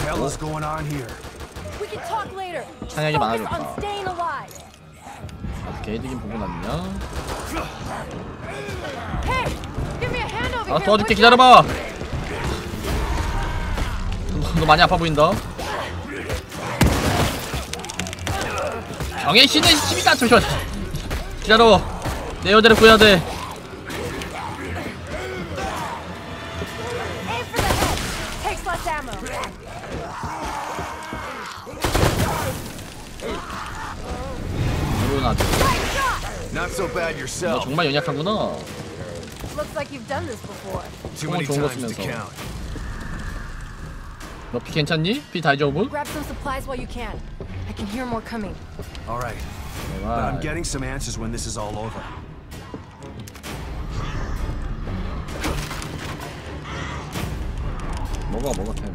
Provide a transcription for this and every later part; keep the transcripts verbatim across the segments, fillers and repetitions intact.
hell is going on here? We can talk later. 사냥이 많아졌다. On staying alive. 개이득인 부분 아니냐? Hey, give me a hand over 아, here. 도와줄게. 기다려봐. 너, 너 많이 아파 보인다. 병의 신의 힘이다. 잠시만. 기다려. 내 여자를 구해야 돼. Not so bad 너 yourself. 정말 연약하구나. Looks like you've done this before. Too many 좋은 거 times to 쓰면서. count. 너 피 괜찮니? 피 다이저브? Grab some supplies while you can. I can hear more coming. All right, but I'm getting some answers when this is all over. 먹어 먹어 템.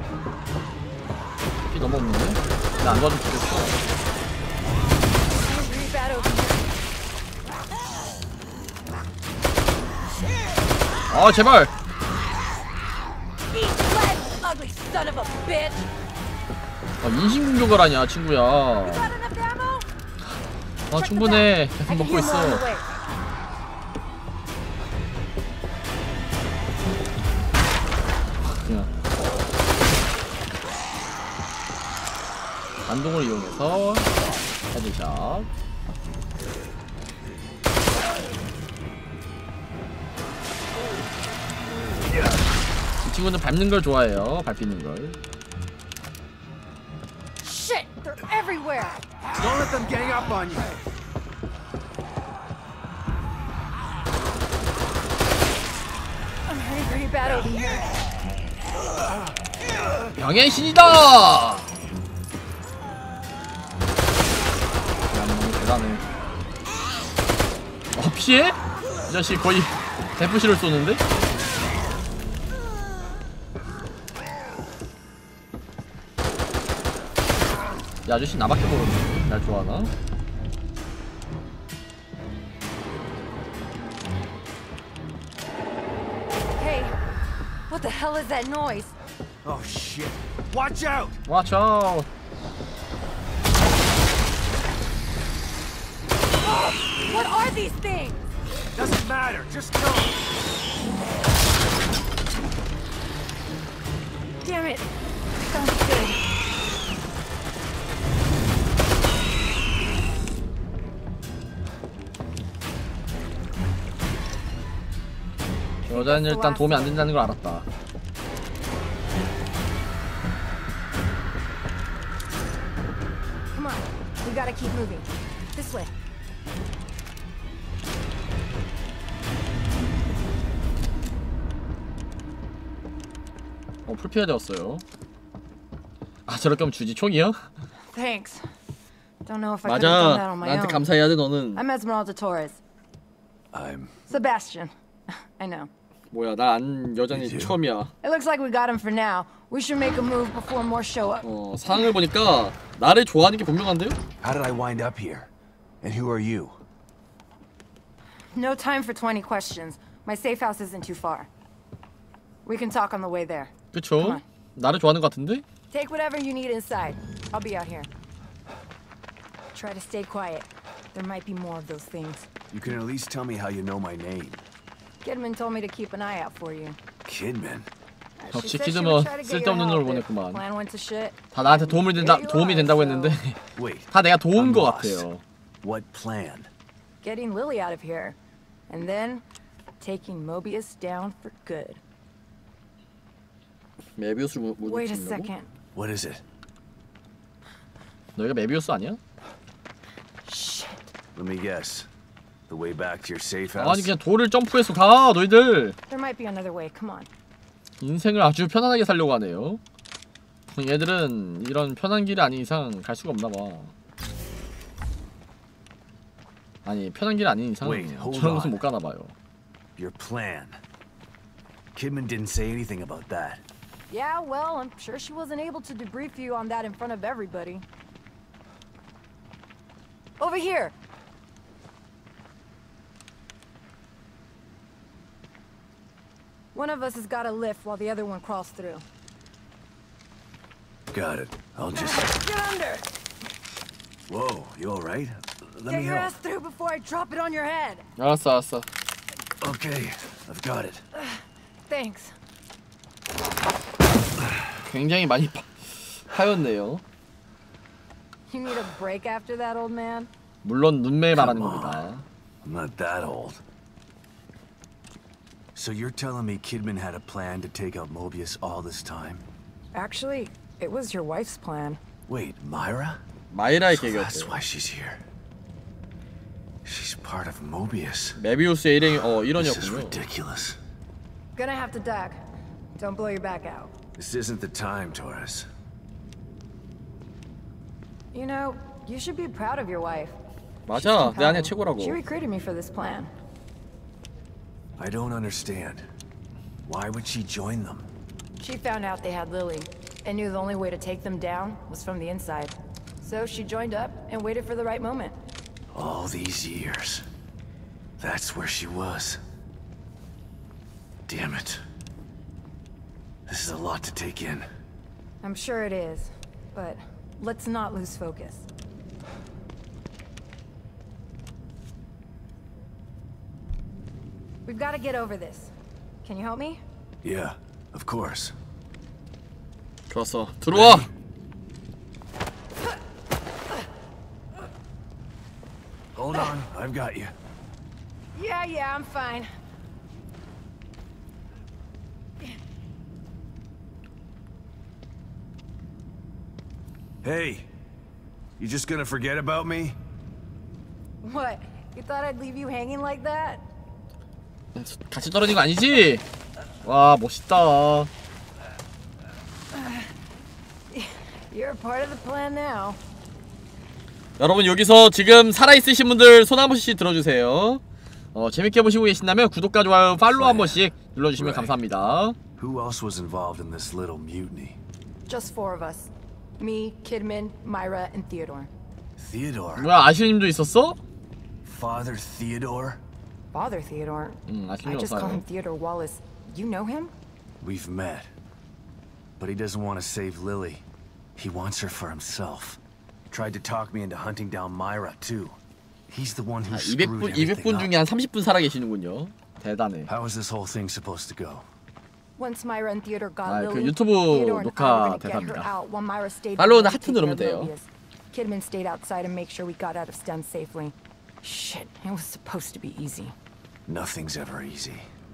피 너무 없는데? 나 안 가도 죽겠어. Really bad over here. 아 제발. Eat flesh, ugly son of a bitch. 아, 인신 공격을 하냐 친구야. You got enough ammo? 아 충분해. I can 먹고 hear more on the 있어. way. 그냥 반동을 이용해서 헤드샷. 이 친구는 밟는 걸 좋아해요. 밟히는 걸. Shit, they're everywhere. Don't let them gang up on you. I'm hurting pretty bad over here. 병의 신이다. 야, 너무 대단해. 어 피해? 이 자식 거의 데프시를 쏘는데? 이 아저씨 나밖에 모르는데 날 좋아하나? Hey, what the hell is that noise? Oh shit! Watch out! Watch out! What are these things? Doesn't matter. Just go. Damn it. Sounds good. 여자는 일단 도움이 안 된다는 걸 알았다. Come on, we gotta keep moving. This way. 어, 풀피해 되었어요. 아, 저렇게 하면 주지. 총이요? Thanks. Don't know if I could have done that 맞아. on my 나한테 own. 감사해야 돼, 너는. I'm Esmeralda Torres. I'm. Sebastian. I know. 뭐야, 나 안 여전히 처음이야. It looks like we got him for now. We should make a move before more show up. 어, 상황을 보니까 나를 좋아하는 게 분명한데요? How did I wind up here? And who are you? No time for twenty questions. My safe house isn't too far. We can talk on the way there. 그쵸? 나를 좋아하는 것 같은데? Take whatever you need inside. I'll be out here. Try to stay quiet. There might be more of those things. You can at least tell me how you know my name. Kidman told me to keep an eye out for you. Kidman? 역시 키드먼 쓸데없는 놈을 보냈구만. Plan went to shit. 다 나한테 도움을 된다, 도움이 된다고 했는데 Wait. 다 내가 도운 I'm 것 lost. 같아요. What plan? Getting Lily out of here. And then taking Mobius down for good. 메비우스를 못 Wait a 붙인다고? second. What is it? 너희가 메비우스 아니야? Shit. Let me guess. The way back to your safe 아니 house? 그냥 돌을 점프해서 가 너희들. There might be another way. Come on. 인생을 아주 편안하게 살려고 하네요. 얘들은 이런 편한 길이 아닌 이상 갈 수가 없나 봐. 아니 편한 길이 아닌 이상 Wait, hold 저런 on. 곳은 못 가나 봐요. Your plan. Kidman didn't say anything about that. Yeah, well, I'm sure she wasn't able to debrief you on that in front of everybody. Over here. One of us has got a lift while the other one crawls through. Got it. I'll just... Get under! Whoa, you alright? Let Get me your help. ass through before I drop it on your head. 알았어 알았어. Okay, I've got it. Thanks. 굉장히 많이 파, 파였네요. You need a break after that, old man? 물론 눈매 말하는 Come on. 겁니다. I'm not that old. So you're telling me Kidman had a plan to take out Mobius all this time? Actually, it was your wife's plan. Wait, Myra? 마이라의 So that's 계획이었대. why she's here. She's part of Mobius. 메비우스의 일행이 어 This is 일원이었군요. ridiculous. Gonna have to duck. Don't blow your back out. This isn't the time, Torres. You know, you should be proud of your wife. 맞아, 내 아내 She 최고라고. recruited me for this plan. I don't understand. Why would she join them? She found out they had Lily, and knew the only way to take them down was from the inside. So she joined up and waited for the right moment. All these years. That's where she was. Damn it. This is a lot to take in. I'm sure it is, but let's not lose focus. We've got to get over this. Can you help me? Yeah, of course. 좋았어. 들어와. Hold on, I've got you. Yeah, yeah, I'm fine. Hey, you just gonna forget about me? What? You thought I'd leave you hanging like that? 같이 떨어진 거 아니지? 와 멋있다. You're a part of the plan now. 여러분 여기서 지금 살아있으신 분들 손 한 번씩 들어주세요. 어, 재밌게 보시고 계신다면 구독과 좋아요, 팔로우 한 번씩 눌러주시면 감사합니다. Who else was involved in this little mutiny? Just four of us. Me, Kidman, Myra, and Theodore. Theodore? 뭐야 아시님도 있었어? Father Theodore? Father Theodore? 응 I 아시님 just call him 없어요. Theodore Wallace. You know him? We've met. But he doesn't want to save Lily. He wants her for himself. Tried to talk me into hunting down Myra, too. He's the one who 아, screwed 이백 분, everything 이백 분 up. 중에 한 삼십 분 살아계시는군요. 대단해. How is this whole thing supposed to go? Once Myra and Theodore got 아, 그 Lily, 유튜브 Theodore and I 녹화 were gonna get her 대사입니다. out while Myra stayed 팔로우는 behind to 하트 take care 누르면 of 돼요. Mobius. Kidman stayed outside and make sure we got out of Stem safely. Shit, it was supposed to be easy. Nothing's ever easy.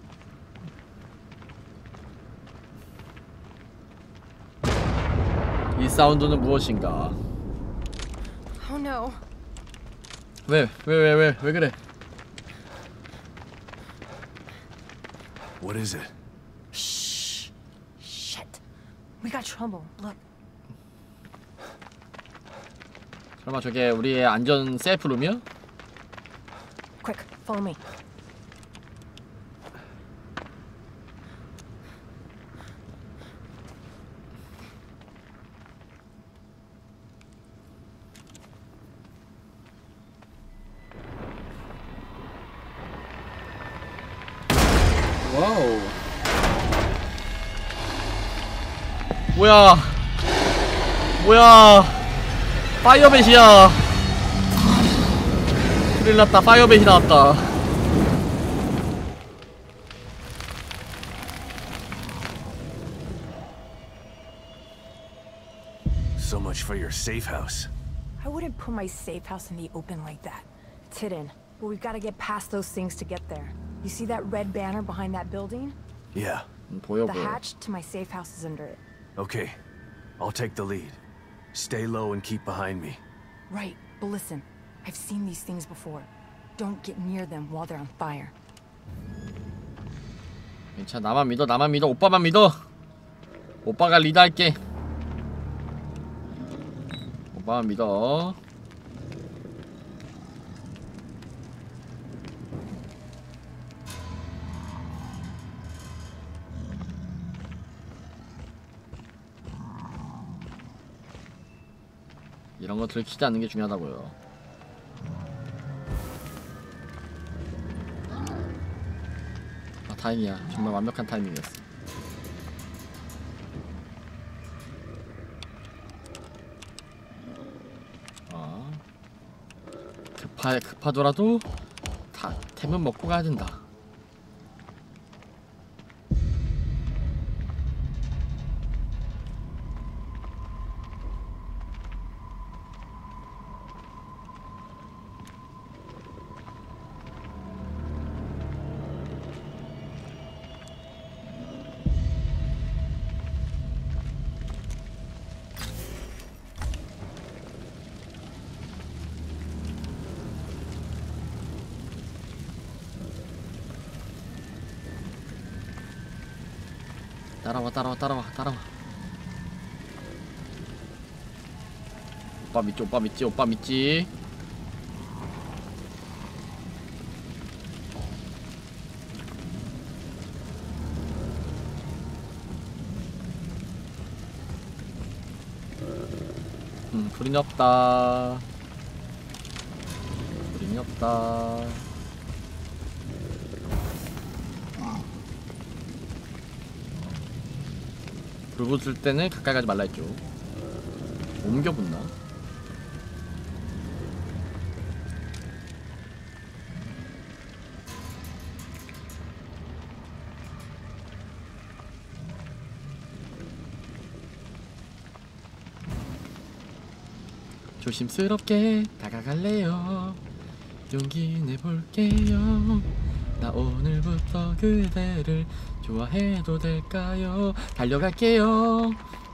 이 사운드는 무엇인가? Oh no. 왜? 왜? 왜? 왜? 왜 그래? What is it? Shh. Shit. We got trouble. Look. 설마 저게 우리의 안전 세이프룸이야? Quick, follow me. 와우. 뭐야? 뭐야? 파이어벳이야. 큰일 났다. 파이어벳이 나왔다. So much for your safe house. I wouldn't put my safe house in the open like that. It's hidden, but we've got to get past those things to get there. You see that red banner behind that building? Yeah. 음, 보여 The 보여. hatch to my safe house is under it. Okay. I'll take the lead. Stay low and keep behind me. Right, but listen. I've seen these things before. Don't get near them while they're on fire. 괜찮아. 나만 믿어. 나만 믿어. 오빠만 믿어. 오빠가 리드할게. 오빠만 믿어. 이런 거 들키지 않는 게 중요하다고요. 아 다행이야. 정말 완벽한 타이밍이었어. 급하, 급하더라도 다 템은 먹고 가야 된다. 따라와 따라와 따라와 따라와. 오빠 믿지 오빠 믿지 오빠 믿지. 음 불이 없다. 불이 없다. 불 붙을 때는 가까이 가지 말라 했죠. 옮겨 붙나? 조심스럽게 다가갈래요. 용기 내볼게요. 나 오늘부터 그대를 좋아해도 될까요? 달려갈게요.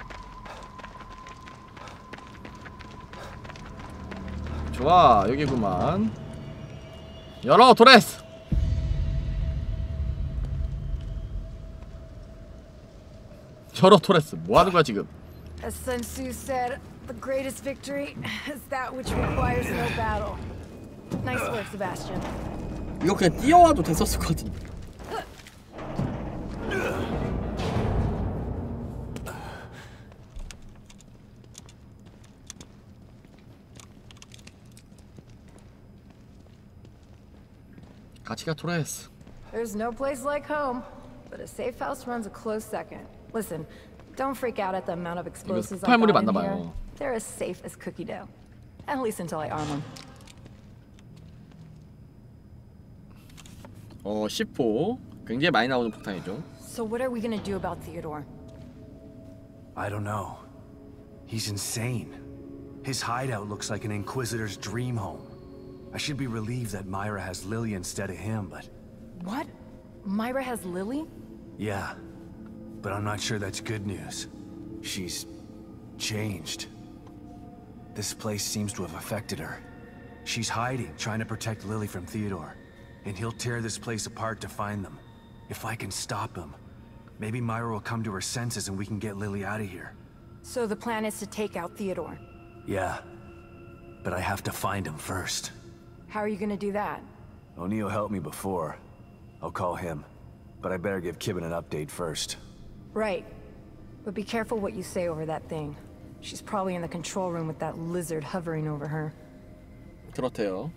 좋아, 여기구만. 열어, 도레스. 열어, 도레스. 뭐 하는 거야 지금? As Sun Tzu said, the greatest victory is that which requires no battle. Nice work, Sebastian. 이거 그냥 뛰어와도 됐었을 것 같은데. 같이 가, 토레스. There's no place like home, but a safe house runs a close second. Listen, don't freak out at the amount of explosives I've got in here. They're as safe as cookie dough. At least until I arm them. 어, 십 호. 굉장히 많이 나오는 폭탄이죠. So what are we gonna do about Theodore? I don't know. He's insane. His hideout looks like an Inquisitor's dream home. I should be relieved that Myra has Lily instead of him, but... What? Myra has Lily? Yeah, but I'm not sure that's good news. She's... changed. This place seems to have affected her. She's hiding, trying to protect Lily from Theodore. And he'll tear this place apart to find them. If I can stop him, maybe Myra will come to her senses and we can get Lily out of here. So the plan is to take out Theodore? Yeah, but I have to find him first. How are you gonna do that? O'Neill helped me before. I'll call him. But I better give Kibben an update first. Right. But be careful what you say over that thing. She's probably in the control room with that lizard hovering over her. 그렇대요.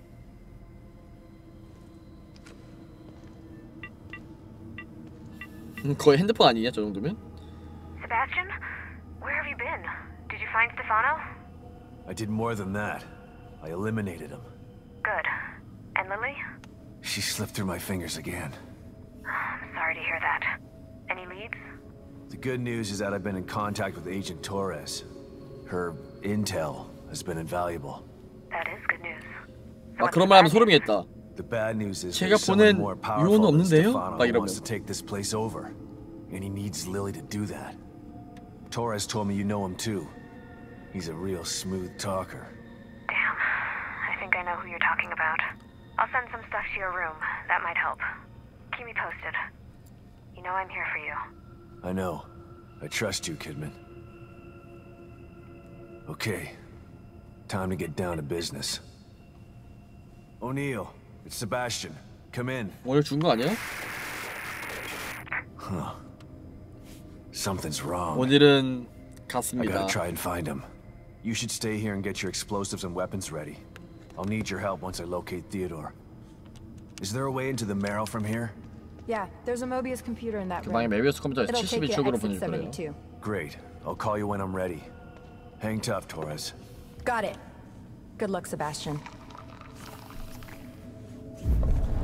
거의 핸드폰 아니냐, 저 정도면? Sebastian? Where have you been? Did you find Stefano? I did more than that. I eliminated him. Good. And Lily? She slipped through my fingers again. I'm sorry to hear that. Any leads? The good news is that I've been in contact with Agent Torres. Her intel has been invaluable. That is good news. 아, 그런 말 하면 소름이겠다. The bad news is 제가 there's someone 보낸 more 요원은 powerful than 없는데요? Stefano 막 who 이러면. wants to take this place over. And he needs Lily to do that. Torres told me you know him too. He's a real smooth talker. Damn. I think I know who you're talking about. I'll send some stuff to your room. That might help. Keep me posted. You know I'm here for you. I know. I trust you, Kidman. Okay. Time to get down to business. O'Neill, it's Sebastian. Come in. 오늘 준 거 아니야? Huh. Something's wrong. 오늘은 I 갔습니다. gotta try and find him. You should stay here and get your explosives and weapons ready. I'll need your help once I locate Theodore. Is there a way into the Marrow from here? Yeah, there's a Mobius computer in that 그 방에 room. 메비우스 컴퓨터에서 It'll take 칠십일 you 출구로 exit 보낼 거예요. seventy-two. Great. I'll call you when I'm ready. Hang tough, Torres. Got it. Good luck, Sebastian.